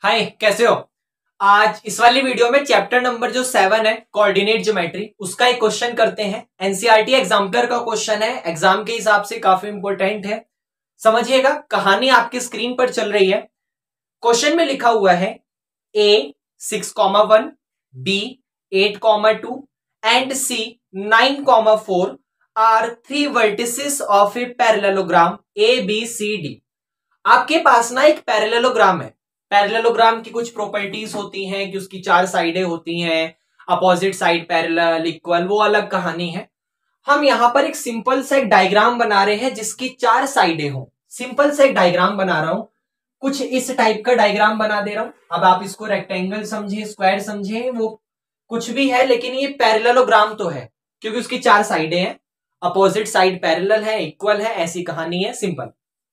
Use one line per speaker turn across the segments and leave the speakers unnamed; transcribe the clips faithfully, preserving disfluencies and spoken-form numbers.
हाय, कैसे हो। आज इस वाली वीडियो में चैप्टर नंबर जो सेवन है कोऑर्डिनेट ज्योमेट्री, उसका एक क्वेश्चन करते हैं। एनसीईआरटी एग्जाम्पलर का क्वेश्चन है, एग्जाम के हिसाब से काफी इंपॉर्टेंट है। समझिएगा, कहानी आपकी स्क्रीन पर चल रही है। क्वेश्चन में लिखा हुआ है A six comma one, B eight comma two and C nine comma four are three vertices of a parallelogram A B C D. आपके पास ना एक पैरेललोग्राम है। पैरेललोग्राम की कुछ प्रॉपर्टीज होती हैं कि उसकी चार साइडें होती हैं, अपोजिट साइड पैरेलल, इक्वल, वो अलग कहानी है। हम यहां पर एक सिंपल सा एक डायग्राम बना रहे हैं जिसकी चार साइडें हो। सिंपल सा एक डायग्राम बना रहा हूं, कुछ इस टाइप का डायग्राम बना दे रहा हूं। अब आप इसको रेक्टेंगल समझे, स्क्वायर समझे, वो कुछ भी है, लेकिन ये पैरेललोग्राम तो है क्योंकि उसकी चार साइडें हैं, अपोजिट साइड पैरेलल है, इक्वल है, ऐसी कहानी है, सिंपल।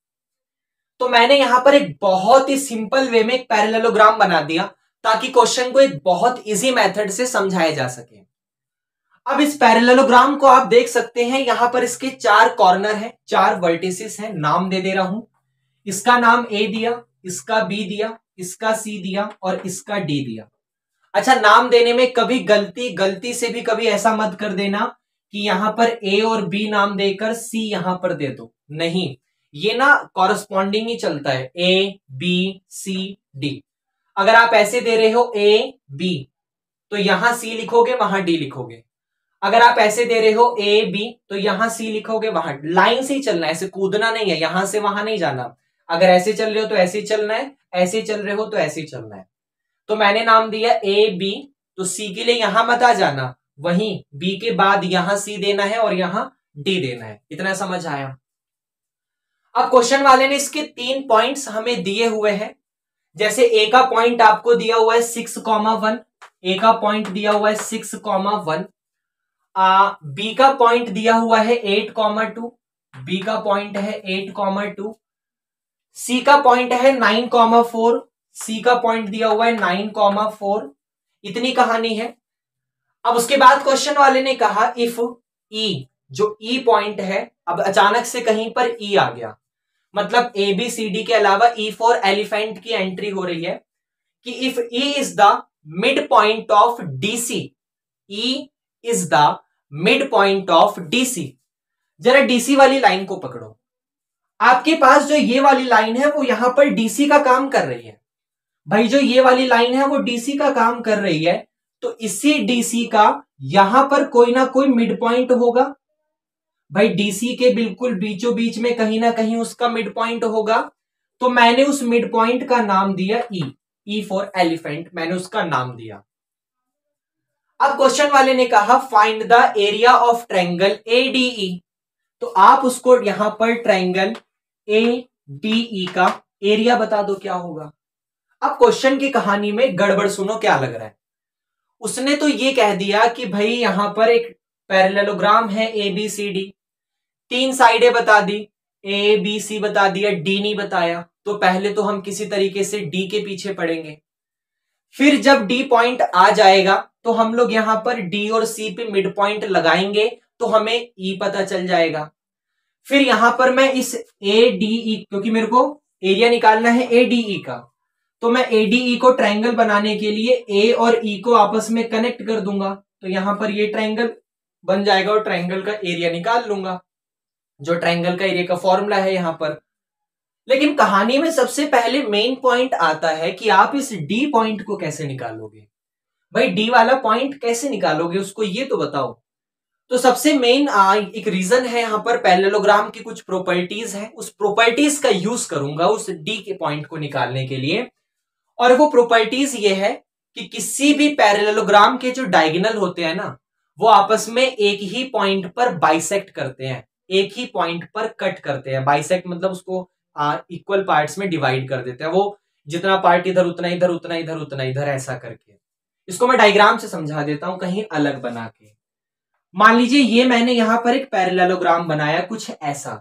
तो मैंने यहां पर एक बहुत ही सिंपल वे में एक पैरेललोग्राम बना दिया ताकि क्वेश्चन को एक बहुत इजी मेथड से समझाया जा सके। अब इस पैरेललोग्राम को आप देख सकते हैं, यहां पर इसके चार कॉर्नर हैं, चार वर्टिसेस हैं। नाम दे दे रहा हूं, इसका नाम ए दिया, इसका बी दिया, इसका सी दिया और इसका डी दिया। अच्छा, नाम देने में कभी गलती गलती से भी कभी ऐसा मत कर देना कि यहां पर ए और बी नाम देकर सी यहां पर दे दो, नहीं, ये ना कॉरस्पॉन्डिंग ही चलता है, ए बी सी डी। अगर आप ऐसे दे रहे हो ए बी तो यहां सी लिखोगे, वहां डी लिखोगे। अगर आप ऐसे दे रहे हो ए बी तो यहां सी लिखोगे, वहां लाइन से ही चलना है, ऐसे कूदना नहीं है, यहां से वहां नहीं जाना। अगर ऐसे चल रहे हो तो ऐसे ही चलना है, ऐसे चल रहे हो तो ऐसे ही चलना है। तो मैंने नाम दिया ए बी, तो सी के लिए यहां मत आ जाना, वहीं बी के बाद यहां सी देना है और यहां डी देना है। इतना समझ आया। अब क्वेश्चन वाले ने इसके तीन पॉइंट्स हमें दिए हुए हैं। जैसे ए का पॉइंट आपको दिया हुआ है सिक्स कॉमा वन, ए का पॉइंट दिया हुआ है सिक्स कॉमा वन, बी का पॉइंट दिया हुआ है एट कॉमा टू, बी का पॉइंट है एट कॉमा टू, सी का पॉइंट है नाइन कॉमा फोर, सी का पॉइंट दिया हुआ है नाइन कॉमा फोर। इतनी कहानी है। अब उसके बाद क्वेश्चन वाले ने कहा इफ ई, जो ई पॉइंट है, अब अचानक से कहीं पर ई आ गया, मतलब ए बी सी डी के अलावा ई फॉर एलिफेंट की एंट्री हो रही है कि if E is the mid point of DC, E is the mid point of DC. जरा डीसी वाली लाइन को पकड़ो। आपके पास जो ये वाली लाइन है वो यहां पर डीसी का काम कर रही है। भाई जो ये वाली लाइन है वो डीसी का काम कर रही है, तो इसी डीसी का यहां पर कोई ना कोई मिड पॉइंट होगा। भाई डीसी के बिल्कुल बीचों बीच में कहीं ना कहीं उसका मिड पॉइंट होगा। तो मैंने उस मिड पॉइंट का नाम दिया ई, ई फॉर एलिफेंट, मैंने उसका नाम दिया। अब क्वेश्चन वाले ने कहा find the area of triangle A D E, तो आप उसको यहां पर ट्रायंगल ए डी ई का एरिया बता दो क्या होगा। अब क्वेश्चन की कहानी में गड़बड़ सुनो क्या लग रहा है। उसने तो ये कह दिया कि भाई यहां पर एक पैरेललोग्राम है ए बी सी डी, तीन साइडें बता दी, ए बी सी बता दिया, डी नहीं बताया। तो पहले तो हम किसी तरीके से डी के पीछे पड़ेंगे, फिर जब डी पॉइंट आ जाएगा तो हम लोग यहां पर डी और सी पे मिड पॉइंट लगाएंगे तो हमें ई पता चल जाएगा। फिर यहां पर मैं इस ए डी ई, क्योंकि मेरे को एरिया निकालना है ए डी ई का, तो मैं ए डी ई को ट्रायंगल बनाने के लिए ए और ई को आपस में कनेक्ट कर दूंगा, तो यहां पर ये ट्रायंगल बन जाएगा और ट्रायंगल का एरिया निकाल लूंगा, जो ट्रायंगल का एरिया का फॉर्मूला है यहां पर। लेकिन कहानी में सबसे पहले मेन पॉइंट आता है कि आप इस डी पॉइंट को कैसे निकालोगे। भाई डी वाला पॉइंट कैसे निकालोगे उसको, ये तो बताओ। तो सबसे मेन एक रीजन है यहां पर पैरेललोग्राम की कुछ प्रॉपर्टीज है, उस प्रॉपर्टीज का यूज करूंगा उस डी के पॉइंट को निकालने के लिए। और वो प्रॉपर्टीज ये है कि किसी भी पैरेललोग्राम के जो डायगोनल होते हैं ना, वो आपस में एक ही पॉइंट पर बाइसेक्ट करते हैं, एक ही पॉइंट पर कट करते हैं। बाइसेक्ट मतलब उसको इक्वल पार्ट्स में डिवाइड कर देते हैं, वो जितना पार्ट इधर उतना इधर उतना इधर उतना इधर, ऐसा करके। इसको मैं डायग्राम से समझा देता हूं कहीं अलग बना के। मान लीजिए ये मैंने यहां पर एक पैरेललोग्राम बनाया कुछ ऐसा,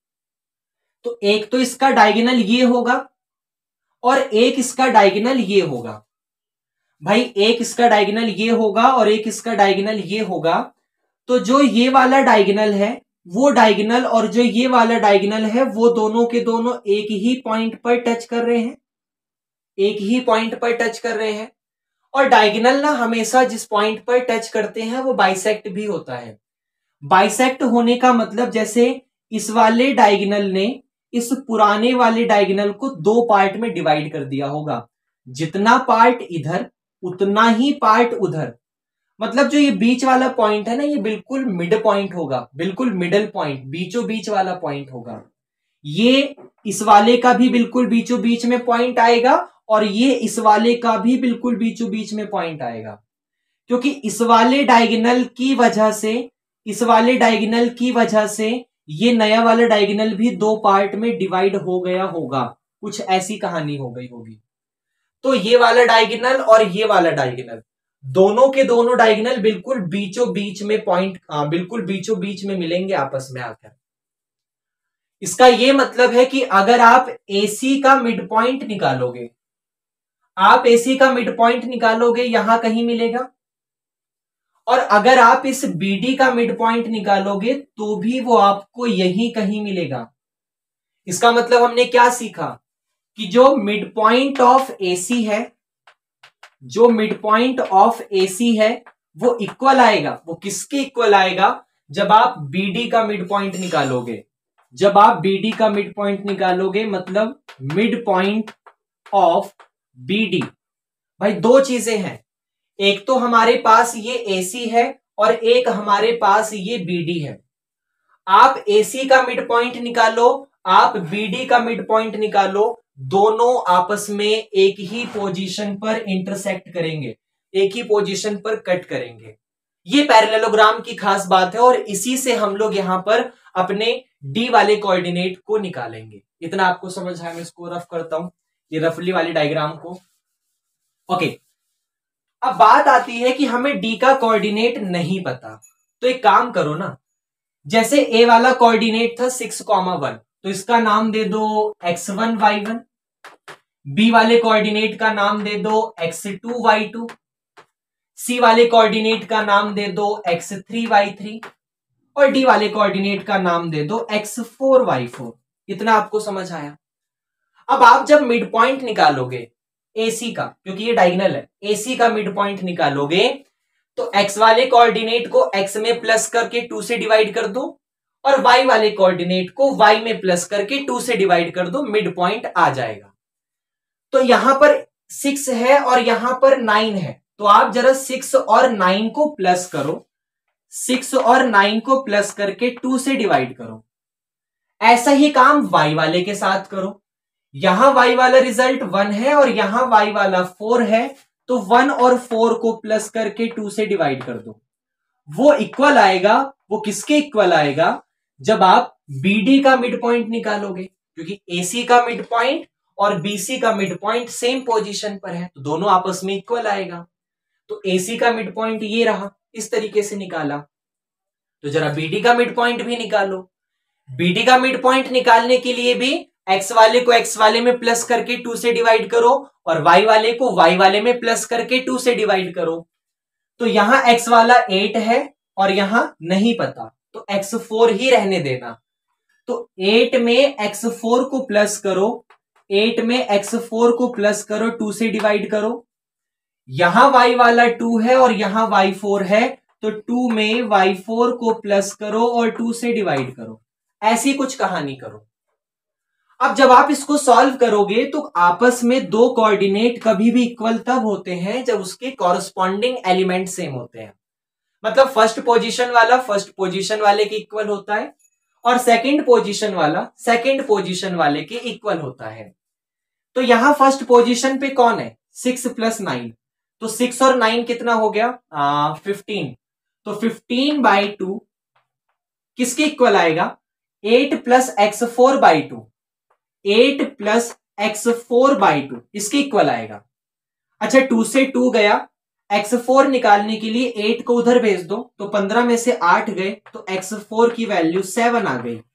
तो एक तो इसका डायगोनल ये होगा और एक इसका डायगोनल ये होगा। भाई एक इसका डायगोनल ये होगा और एक इसका डायगोनल ये होगा, तो जो ये वाला डायगोनल है वो डायगोनल और जो ये वाला डायगोनल है वो दोनों के दोनों एक ही पॉइंट पर टच कर रहे हैं। एक ही पॉइंट पर टच कर रहे हैं। और डायगोनल ना हमेशा जिस पॉइंट पर टच करते हैं वो बाइसेक्ट भी होता है। बाइसेक्ट होने का मतलब जैसे इस वाले डायगोनल ने इस पुराने वाले डायगोनल को दो पार्ट में डिवाइड कर दिया होगा, जितना पार्ट इधर उतना ही पार्ट उधर। मतलब जो ये बीच वाला पॉइंट है ना, ये बिल्कुल मिड पॉइंट होगा, बिल्कुल मिडल पॉइंट, बीचों बीच वाला पॉइंट होगा। ये इस वाले का भी बिल्कुल बीचों बीच में पॉइंट आएगा और ये इस वाले का भी बिल्कुल बीचों बीच में पॉइंट आएगा, क्योंकि इस वाले डायगोनल की वजह से इस वाले डायगोनल की वजह से ये नया वाला डायगोनल भी दो पार्ट में डिवाइड हो गया होगा, कुछ ऐसी कहानी हो गई होगी। तो ये वाला डायगोनल और ये वाला डायगोनल, दोनों के दोनों डायगोनल बिल्कुल बीचों बीच में पॉइंट बिल्कुल बीचों बीच में मिलेंगे आपस में आकर। इसका ये मतलब है कि अगर आप एसी का मिड पॉइंट निकालोगे, आप एसी का मिड पॉइंट निकालोगे यहां कहीं मिलेगा, और अगर आप इस बीडी का मिड पॉइंट निकालोगे तो भी वो आपको यहीं कहीं मिलेगा। इसका मतलब हमने क्या सीखा कि जो मिड पॉइंट ऑफ एसी है, जो मिड पॉइंट ऑफ एसी है वो इक्वल आएगा। वो किसके इक्वल आएगा? जब आप बीडी का मिड पॉइंट निकालोगे। जब आप बीडी का मिड पॉइंट निकालोगे मतलब मिड पॉइंट ऑफ बीडी। भाई दो चीजें हैं, एक तो हमारे पास ये एसी है और एक हमारे पास ये बीडी है। आप एसी का मिड पॉइंट निकालो, आप बीडी का मिड पॉइंट निकालो, दोनों आपस में एक ही पोजीशन पर इंटरसेक्ट करेंगे, एक ही पोजीशन पर कट करेंगे। ये पैरेललोग्राम की खास बात है और इसी से हम लोग यहां पर अपने डी वाले कोऑर्डिनेट को निकालेंगे। इतना आपको समझ आया? मैं इसको रफ करता हूं, ये रफली वाली डायग्राम को। ओके, अब बात आती है कि हमें डी का कोऑर्डिनेट नहीं पता, तो एक काम करो ना, जैसे ए वाला कोऑर्डिनेट था सिक्स कॉमा वन, तो इसका नाम दे दो X one Y one. B वाले कोऑर्डिनेट का नाम दे दो X two Y two. C वाले कोऑर्डिनेट का नाम दे दो एक्स थ्री वाई थ्री और डी वाले कोऑर्डिनेट का नाम दे दो एक्स फोर वाई फोर। इतना आपको समझ आया? अब आप जब मिड पॉइंट निकालोगे एसी का, क्योंकि ये डायगोनल है, एसी का मिड पॉइंट निकालोगे तो एक्स वाले कोऑर्डिनेट को एक्स में प्लस करके टू से डिवाइड कर दो और वाई वाले कोऑर्डिनेट को वाई में प्लस करके टू से डिवाइड कर दो, मिड पॉइंट आ जाएगा। तो यहां पर सिक्स है और यहां पर नाइन है, तो आप जरा सिक्स और नाइन को प्लस करो, सिक्स और नाइन को प्लस करके टू से डिवाइड करो। ऐसा ही काम वाई वाले के साथ करो। यहां वाई वाला रिजल्ट वन है और यहां वाई वाला फोर है, तो वन और फोर को प्लस करके टू से डिवाइड कर दो। वो इक्वल आएगा, वो किसके इक्वल आएगा? जब आप बीडी का मिड पॉइंट निकालोगे, क्योंकि एसी का मिड पॉइंट और बीसी का मिड पॉइंट सेम पोजीशन पर है, तो दोनों आपस में इक्वल आएगा। तो एसी का मिड पॉइंट ये रहा, इस तरीके से निकाला। तो जरा बीडी का मिड पॉइंट भी निकालो। बीडी का मिड पॉइंट निकालने के लिए भी एक्स वाले को एक्स वाले में प्लस करके टू से डिवाइड करो और वाई वाले को वाई वाले में प्लस करके टू से डिवाइड करो। तो यहां एक्स वाला एट है और यहां नहीं पता, तो एक्स फोर ही रहने देना। तो एट में एक्स फोर को प्लस करो, एट में एक्स फोर को प्लस करो, टू से डिवाइड करो। यहां वाई वाला टू है और यहां वाई फोर है, तो टू में वाई फोर को प्लस करो और टू से डिवाइड करो। ऐसी कुछ कहानी करो। अब जब आप इसको सॉल्व करोगे तो आपस में दो कोऑर्डिनेट कभी भी इक्वल तब होते हैं जब उसके कॉरस्पॉन्डिंग एलिमेंट सेम होते हैं। मतलब फर्स्ट पोजीशन वाला फर्स्ट पोजीशन वाले के इक्वल होता है और सेकंड पोजीशन वाला सेकंड पोजीशन वाले के इक्वल होता है। तो यहां फर्स्ट पोजीशन पे कौन है? सिक्स प्लस नाइन, तो सिक्स और नाइन कितना हो गया? फिफ्टीन। तो फिफ्टीन बाई टू किसके इक्वल आएगा? Eight plus X four by two, eight plus X four by two इसके इक्वल आएगा। अच्छा, टू से टू गया, एक्स फोर निकालने के लिए एट को उधर भेज दो, तो पंद्रह में से आठ गए, तो एक्स फोर की वैल्यू सेवन आ गई।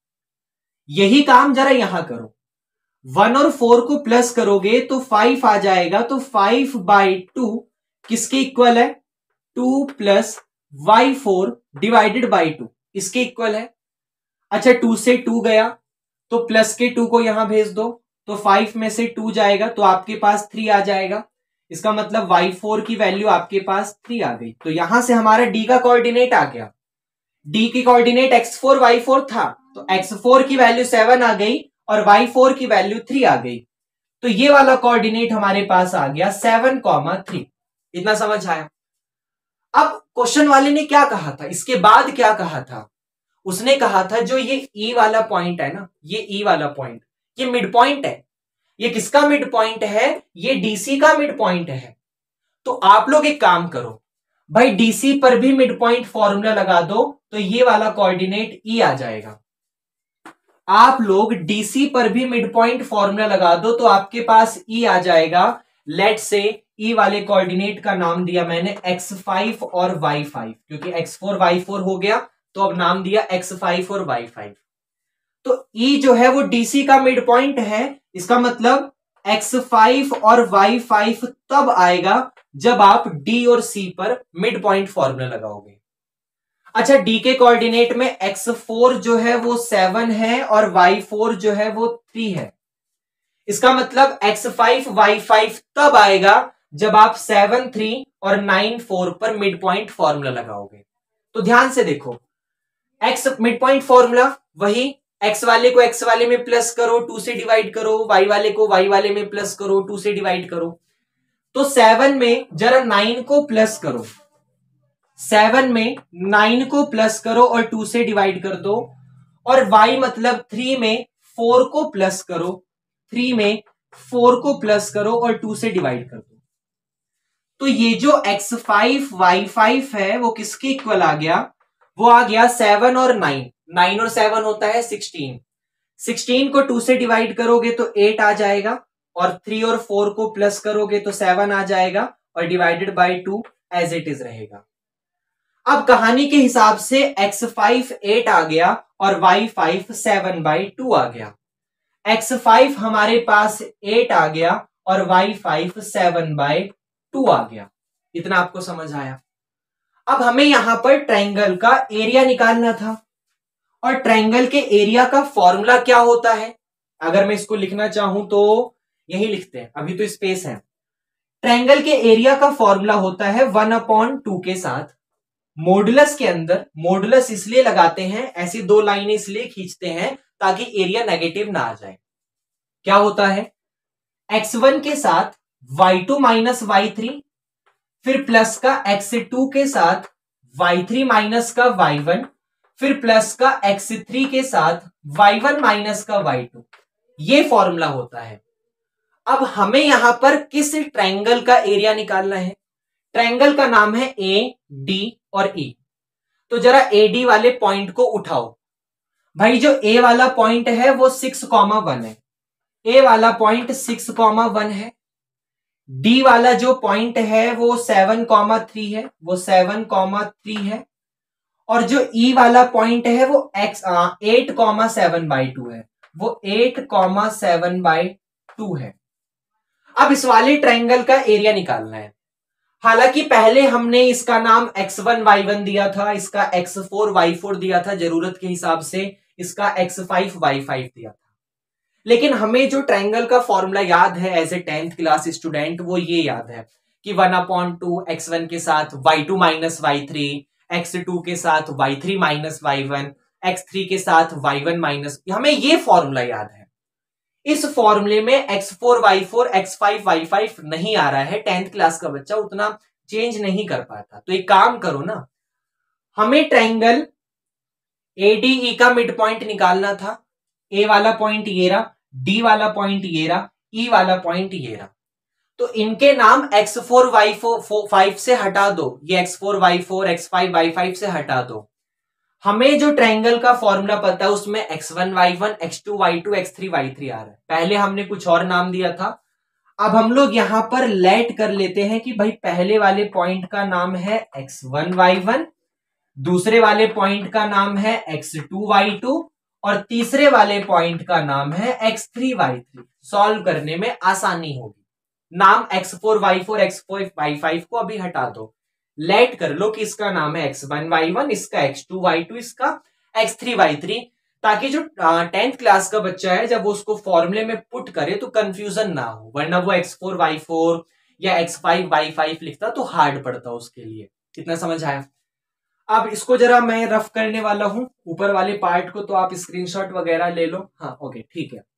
यही काम जरा यहां करो, वन और फोर को प्लस करोगे तो फाइव आ जाएगा। तो फाइव बाई टू किसके इक्वल है? Two plus Y four divided by two इसके इक्वल है। अच्छा, टू से टू गया तो प्लस के टू को यहां भेज दो, तो फाइव में से टू जाएगा तो आपके पास थ्री आ जाएगा। इसका मतलब वाई फोर की वैल्यू आपके पास थ्री आ गई। तो यहां से हमारा डी का कोऑर्डिनेट आ गया। डी की coordinate X four Y four था, तो एक्स फोर की वैल्यू सेवन आ गई और वाई फोर की वैल्यू थ्री आ गई। तो ये वाला कोऑर्डिनेट हमारे पास आ गया सेवन कॉमा थ्री। इतना समझ आया। अब क्वेश्चन वाले ने क्या कहा था, इसके बाद क्या कहा था, उसने कहा था जो ये ई वाला पॉइंट है ना, ये ई वाला पॉइंट ये मिड पॉइंट है। ये किसका मिड पॉइंट है, ये डीसी का मिड पॉइंट है। तो आप लोग एक काम करो भाई, डीसी पर भी मिड पॉइंट फॉर्मूला लगा दो तो ये वाला कोऑर्डिनेट ई आ जाएगा। आप लोग डीसी पर भी मिड पॉइंट फॉर्मूला लगा दो तो आपके पास ई आ जाएगा। लेट से ई वाले कोऑर्डिनेट का नाम दिया मैंने एक्स फाइव और वाई फाइव, क्योंकि एक्स फोर वाई फोर हो गया तो अब नाम दिया एक्स फाइव और वाई फाइव। तो ई जो है वो डीसी का मिड पॉइंट है। इसका मतलब एक्स फाइव और वाई फाइव तब आएगा जब आप डी और सी पर मिड पॉइंट फॉर्मूला लगाओगे। अच्छा, डी के कोऑर्डिनेट में एक्स फोर जो है वो सेवन है और वाई फोर जो है वो थ्री है। इसका मतलब एक्स फाइव वाई फाइव तब आएगा जब आप सेवन थ्री और नाइन फोर पर मिड पॉइंट फॉर्मूला लगाओगे। तो ध्यान से देखो, एक्स मिड पॉइंट फॉर्मूला वही, एक्स वाले को एक्स वाले में प्लस करो, टू से डिवाइड करो, वाई वाले को वाई वाले में प्लस करो, टू से डिवाइड करो। तो सेवन में जरा नाइन को प्लस करो, सेवन में नाइन को प्लस करो और टू से डिवाइड कर दो। और y मतलब थ्री में फोर को प्लस करो, थ्री में फोर को प्लस करो और टू से डिवाइड कर दो। तो ये जो एक्स फाइव वाई फाइव है वो किसके इक्वल आ गया, वो आ गया सेवन और नाइन। नाइन और सेवन होता है सिक्सटीन। सिक्सटीन को टू से डिवाइड करोगे तो एट आ जाएगा और थ्री और फोर को प्लस करोगे तो सेवन आ जाएगा और divided by two as it is रहेगा। अब कहानी के हिसाब से एक्स फाइव एट आ गया और Y five seven by two आ गया। एक्स फाइव हमारे पास एट आ गया और Y five seven by two आ गया। इतना आपको समझ आया। अब हमें यहां पर ट्रायंगल का एरिया निकालना था और ट्रायंगल के एरिया का फॉर्मूला क्या होता है, अगर मैं इसको लिखना चाहूं तो यही लिखते हैं, अभी तो स्पेस है। ट्रायंगल के एरिया का फॉर्मूला होता है वन अपॉन टू के साथ मॉडुलस के अंदर। मॉडुलस इसलिए लगाते हैं, ऐसी दो लाइनें इसलिए खींचते हैं ताकि एरिया नेगेटिव ना आ जाए। क्या होता है, एक्स वन के साथ Y two minus Y three, फिर प्लस का एक्स टू के साथ वाई थ्री माइनस का वाई वन, फिर प्लस का एक्स थ्री के साथ वाई वन माइनस का वाई टू। ये फॉर्मूला होता है। अब हमें यहां पर किस ट्रायंगल का एरिया निकालना है, ट्रायंगल का नाम है ए डी और ई। तो जरा ए डी वाले पॉइंट को उठाओ भाई। जो ए वाला पॉइंट है वो सिक्स कॉमा वन है, ए वाला पॉइंट सिक्स कॉमा वन है। डी वाला जो पॉइंट है वो सेवन कॉमा थ्री है, वो सेवन कॉमा थ्री है। और जो ई वाला पॉइंट है वो X eight comma seven by two है, वो eight comma seven by two है। अब इस वाले ट्रायंगल का एरिया निकालना है। हालांकि पहले हमने इसका नाम एक्स वन वाई वन दिया था, इसका एक्स फोर वाई फोर दिया था, जरूरत के हिसाब से इसका एक्स फाइव वाई फाइव दिया था। लेकिन हमें जो ट्रायंगल का फॉर्मूला याद है as a tenth class student, वो ये याद है कि one upon two X one के साथ Y two minus Y three, X two के साथ Y three minus Y one, X three के साथ वाई वन माइनस, हमें ये फॉर्मूला याद है। इस फॉर्मूले में X four Y four X five Y five नहीं आ रहा है। टेंथ क्लास का बच्चा उतना चेंज नहीं कर पाता। तो एक काम करो ना, हमें ट्रायंगल एडीई का मिड पॉइंट निकालना था। ए वाला पॉइंट ये रहा, डी वाला पॉइंट ये रहा, ई वाला पॉइंट ये रहा। तो इनके नाम X four Y four five से हटा दो, ये X four Y four X five Y five से हटा दो। हमें जो ट्रायंगल का फॉर्मूला पता है उसमें X one Y one, X two Y two, X three Y three आ रहा है। पहले हमने कुछ और नाम दिया था। अब हम लोग यहां पर लेट कर लेते हैं कि भाई पहले वाले पॉइंट का नाम है एक्स वन वाई वन, दूसरे वाले पॉइंट का नाम है एक्स टू वाई टू और तीसरे वाले पॉइंट का नाम है X three Y three. Solve करने में आसानी होगी। नाम X four Y four X four Y five को अभी हटा दो, लेट कर लो कि इसका नाम है एक्स वन वाई वन, इसका एक्स टू वाई टू, इसका एक्स थ्री वाई थ्री। ताकि जो टेंथ क्लास का बच्चा है जब वो उसको फॉर्मूले में पुट करे तो कंफ्यूजन ना हो, वरना वो एक्स फोर वाई फोर या एक्स फाइव वाई फाइव लिखता तो हार्ड पड़ता उसके लिए। कितना समझ आया? अब इसको जरा मैं रफ करने वाला हूं ऊपर वाले पार्ट को, तो आप स्क्रीनशॉट वगैरह ले लो। हाँ ओके ठीक है,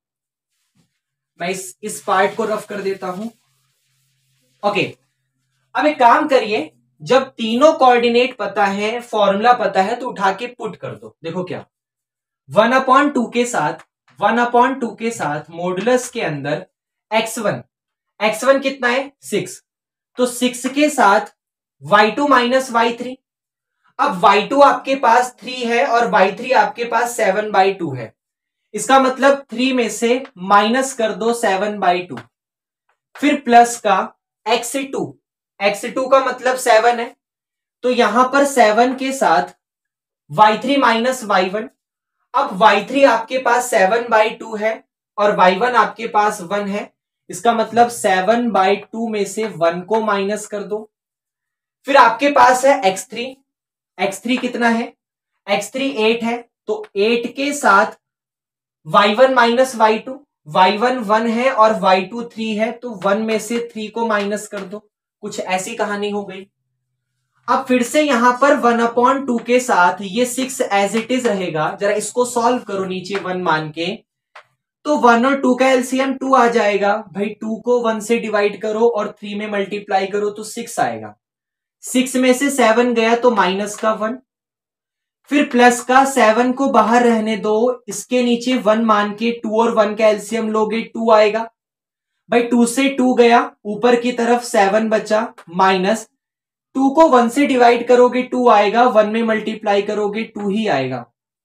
मैं इस इस पार्ट को रफ कर देता हूं। ओके, अब एक काम करिए, जब तीनों कोऑर्डिनेट पता है, फॉर्मूला पता है, तो उठा के पुट कर दो। देखो क्या, वन अपॉन टू के साथ वन अपॉन टू के साथ मॉडुलस के अंदर एक्स वन, एक्स वन कितना है सिक्स, तो सिक्स के साथ Y two minus Y three. अब वाई टू आपके पास थ्री है और वाई थ्री आपके पास सेवन बाई टू है, इसका मतलब थ्री में से माइनस कर दो सेवन बाई टू, फिर प्लस का एक्स टू, एक्स टू का मतलब सेवन है, तो यहां पर सेवन के साथ Y three minus Y one. अब वाई थ्री आपके पास सेवन बाई टू है और वाई वन आपके पास वन है, इसका मतलब सेवन बाई टू में से वन को माइनस कर दो। फिर आपके पास है एक्स थ्री, एक्स थ्री कितना है, एक्स थ्री एट है, तो एट के साथ Y one minus Y two, Y one one है और वाई टू थ्री है, तो वन में से थ्री को माइनस कर दो। कुछ ऐसी कहानी हो गई। अब फिर से यहां पर वन अपॉन टू के साथ ये सिक्स एज इट इज रहेगा, जरा इसको सॉल्व करो नीचे वन मान के, तो वन और टू का एलसीएम टू आ जाएगा। भाई टू को वन से डिवाइड करो और थ्री में मल्टीप्लाई करो तो सिक्स आएगा, सिक्स में से सेवन गया तो माइनस का वन, फिर प्लस का सेवन को बाहर रहने दो, इसके नीचे वन मान के टू और वन का एलसीएम लोगे टू आएगा। भाई टू से टू गया, ऊपर की तरफ सेवन बचा, माइनस टू को वन से डिवाइड करोगे टू आएगा, वन में मल्टीप्लाई करोगे टू ही आएगा,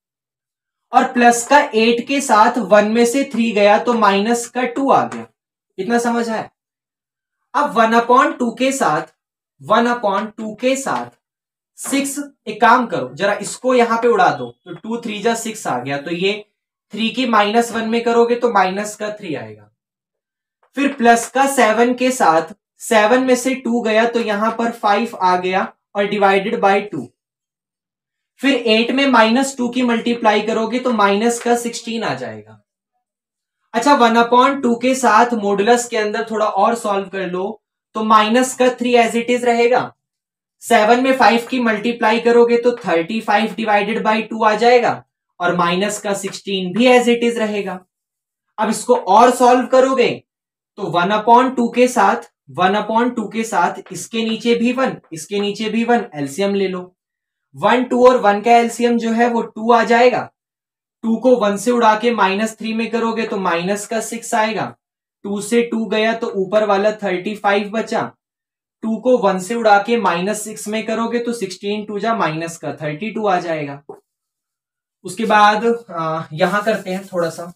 और प्लस का एट के साथ वन में से थ्री गया तो माइनस का टू आ गया। इतना समझ आया? अब वन अपॉन टू के साथ वन अपॉन टू के साथ सिक्स, एक काम करो जरा इसको यहां पे उड़ा दो, तो टू थ्री जा सिक्स आ गया, तो ये थ्री की माइनस वन में करोगे तो माइनस का थ्री आएगा। फिर प्लस का सेवन के साथ सेवन में से टू गया तो यहां पर फाइव आ गया और डिवाइडेड बाय टू, फिर एट में माइनस टू की मल्टीप्लाई करोगे तो माइनस का सिक्सटीन आ जाएगा। अच्छा, वन अपॉन टू के साथ मॉडुलस के अंदर थोड़ा और सॉल्व कर लो, तो माइनस का थ्री एज इट इज रहेगा, सेवन में फाइव की मल्टीप्लाई करोगे तो thirty five divided by two आ जाएगा, और माइनस का सिक्सटीन भी एज इट इज रहेगा। अब इसको और सॉल्व करोगे तो वन अपॉन टू के साथ वन अपॉन टू के साथ इसके नीचे भी वन, इसके नीचे भी वन, एलसीएम ले लो। वन टू और वन का एलसीएम जो है वो टू आ जाएगा, टू को वन से उड़ा के माइनस थ्री में करोगे तो माइनस का सिक्स आएगा, टू से टू गया तो ऊपर वाला थर्टी फाइव बचा, टू को वन से उड़ा के माइनस सिक्स में करोगे तो सिक्सटीन टू जा माइनस का थर्टी टू आ जाएगा। उसके बाद यहां करते हैं थोड़ा सा,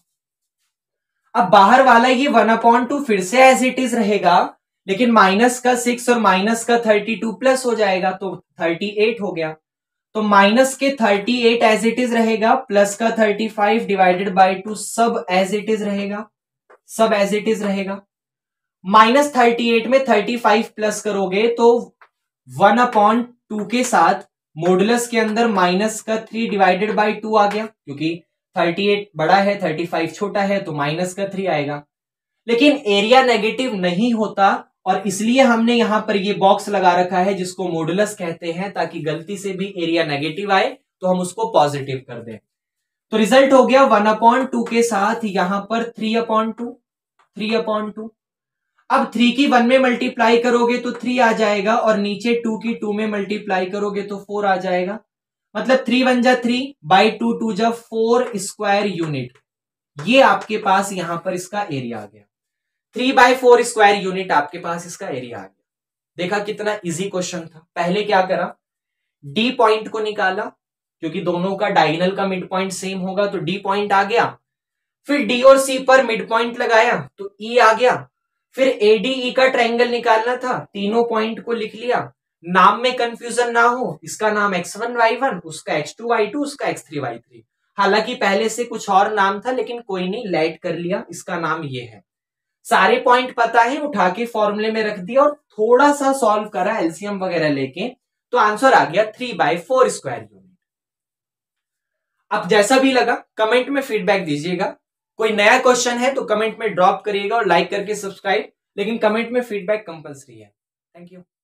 अब बाहर वाला ये वन अपॉन टू फिर से एज इट इज रहेगा, लेकिन माइनस का सिक्स और माइनस का थर्टी टू प्लस हो जाएगा तो थर्टी एट हो गया, तो माइनस के thirty eight as it is रहेगा, प्लस का thirty five divided by two सब एज इट इज रहेगा, सब एज इट इज रहेगा। माइनस थर्टी एट में थर्टी फाइव प्लस करोगे तो वन अपॉन टू के साथ मॉडुलस के अंदर माइनस का थ्री डिवाइडेड बाई टू आ गया, क्योंकि थर्टी एट बड़ा है थर्टी फाइव छोटा है तो माइनस का थ्री आएगा। लेकिन एरिया नेगेटिव नहीं होता और इसलिए हमने यहां पर ये बॉक्स लगा रखा है जिसको मॉडुलस कहते हैं, ताकि गलती से भी एरिया नेगेटिव आए तो हम उसको पॉजिटिव कर दें। तो रिजल्ट हो गया वन अपॉन टू के साथ यहां पर three upon two, three upon two. अब थ्री की वन में मल्टीप्लाई करोगे तो थ्री आ जाएगा, और नीचे टू की टू में मल्टीप्लाई करोगे तो फोर आ जाएगा, मतलब थ्री वन जा थ्री बाई टू टू जा फोर स्क्वायर यूनिट। ये आपके पास यहां पर इसका एरिया आ गया, three by four square unit आपके पास इसका एरिया आ गया। देखा कितना इजी क्वेश्चन था। पहले क्या करा, डी पॉइंट को निकाला, क्योंकि दोनों का डायगोनल का मिड पॉइंट सेम होगा तो डी पॉइंट आ गया। फिर डी और सी पर मिड पॉइंट लगाया तो ई आ गया। फिर एडीई का ट्रायंगल निकालना था, तीनों पॉइंट को लिख लिया, नाम में कंफ्यूजन ना हो, इसका नाम एक्स वन वाई वन, उसका एक्स टू वाई टू, उसका एक्स थ्री वाई थ्री। हालांकि पहले से कुछ और नाम था लेकिन कोई नहीं, लाइट कर लिया, इसका नाम ये है। सारे पॉइंट पता है, उठा के फॉर्मूले में रख दिया और थोड़ा सा सॉल्व करा एलसीएम वगैरह लेके, तो आंसर आ गया three by four square unit. अब जैसा भी लगा कमेंट में फीडबैक दीजिएगा। कोई नया क्वेश्चन है तो कमेंट में ड्रॉप करिएगा और लाइक करके सब्सक्राइब, लेकिन कमेंट में फीडबैक कंपलसरी है। Thank you.